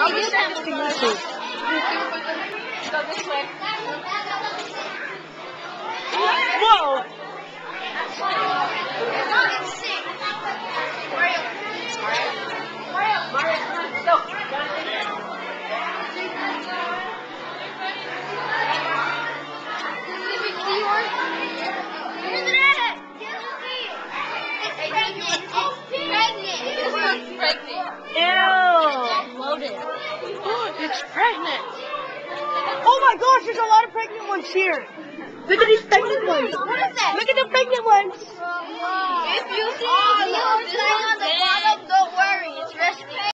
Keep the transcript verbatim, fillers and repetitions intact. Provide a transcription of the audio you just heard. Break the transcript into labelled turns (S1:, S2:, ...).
S1: I'll use that for YouTube.
S2: Go this way.
S1: Whoa!
S2: Mario, Mario, come on, go.
S3: Seahorse? Where's it at? Pregnant. Pregnant. It's pregnant.
S1: Ew!
S3: Loaded.
S1: It's pregnant! Oh my gosh, there's a lot of pregnant ones here! Look at these pregnant ones!
S3: What is that?
S1: Look at the pregnant ones!
S3: If you see a seahorse on the bottom, don't worry, it's resting.